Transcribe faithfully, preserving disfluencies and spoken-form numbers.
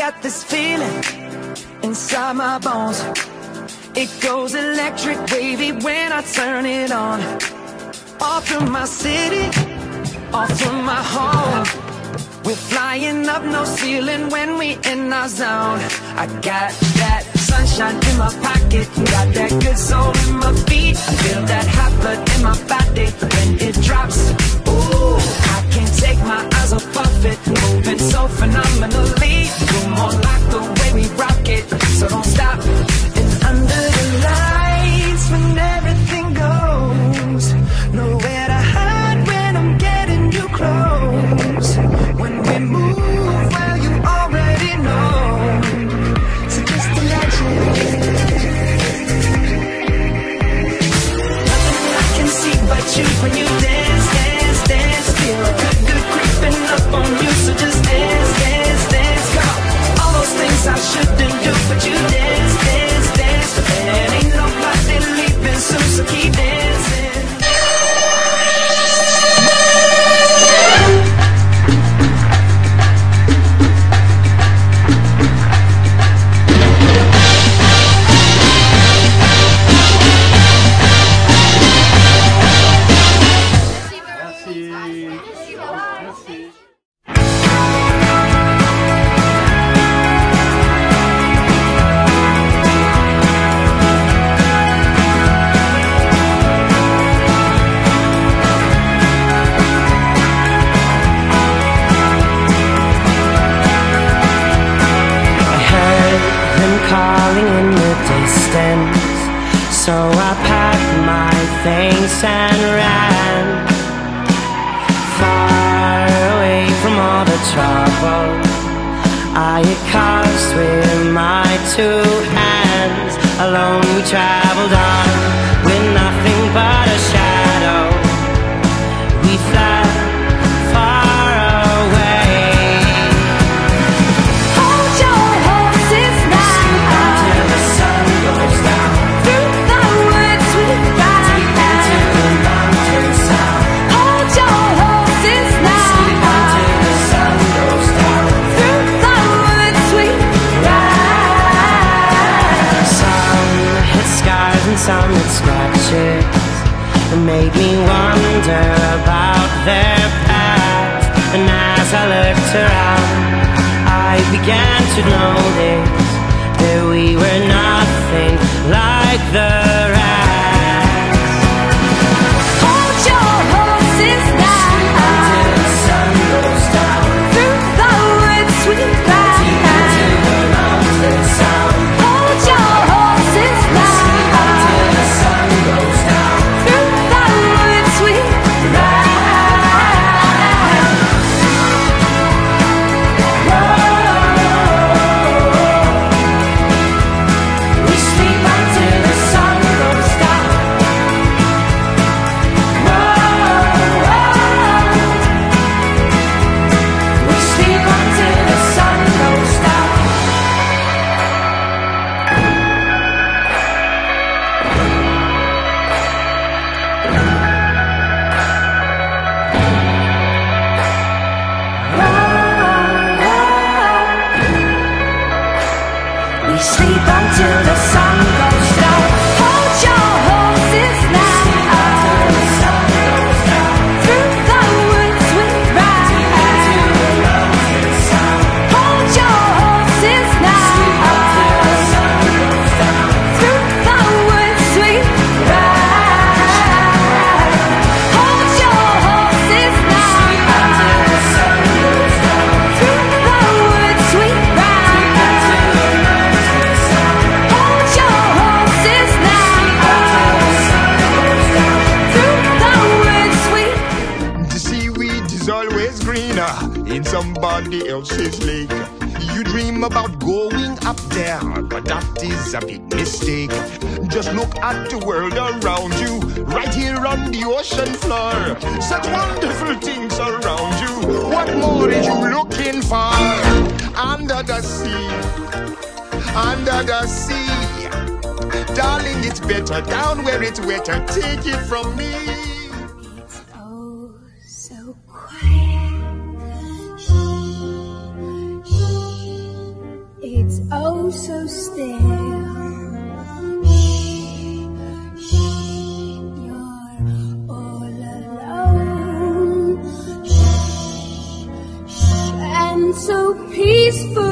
got this feeling inside my bones. It goes electric wavy when I turn it on. Off from my city, off from my home. We're flying up, no ceiling when we in our zone. I got that sunshine in my pocket, got that good soul in my feet. I feel that hot blood in my body when it drops. Ooh, I can't take my eyes off of it, moving so phenomenally. You're more like the way we rock it, so don't stop. And under the lights when everything goes, nowhere to hide when I'm getting you close. When we move, well, you already know. So just imagine. Nothing I can see but you when you dance, dance, dance. Feel a good, good creeping up on you. So just dance, dance, dance. Come on. All those things I shouldn't do, but you dance, dance, dance. And ain't nobody leaving soon, so keep dancing. So I packed my things and ran far away from all the trouble I had caused with my two hands. Alone we traveled on with nothing but a shadow. We fled far away. Hold your horses now until the sun goes down. Through the woods we ride into the mountain sound. Hold your horses now until the sun goes down. Through the woods we ride. Some hit scars and some hit scratches. It made me wonder about their past. And as I looked around, I began to notice that we were nothing like the rest. Hold your horses now Until the sun goes down. Through the woods we ride Into the mountain sound. Hold your horses now Until the sun goes down. Through the woods we ride. We sleep until the sun goes down. We sleep until the sun goes down. We sleep until the sun goes down. Hold your horses now Until the sun goes down. Through the woods we ride. Into the mountain sound. Hold your horses now Until the sun goes down. Through the woods we ride. Hold your horses now Until the sun goes down. Through the woods we ride. Until the mountain sound. Hold your horses now Until the sun goes down. Through the woods we The seaweed is always greener in somebody else's lake. You dream about going up there, but that is a big mistake. Just look at the world around you, right here on the ocean floor. Such wonderful things around you. What more are you looking for? Under the sea, under the sea. Darling, it's better down where it's wetter. Take it from me. oh so quiet. oh so still. Shh, shh, you're all alone. Shh, shh, and so peaceful.